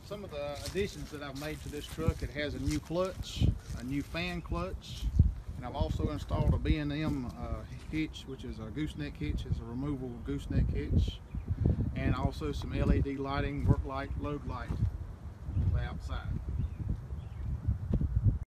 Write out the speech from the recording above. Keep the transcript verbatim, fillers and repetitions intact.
some of the additions that I've made to this truck. It has a new clutch, a new fan clutch, and I've also installed a B and M uh, hitch, which is a gooseneck hitch. It's a removable gooseneck hitch, and also some L E D lighting, work light, load light on the outside.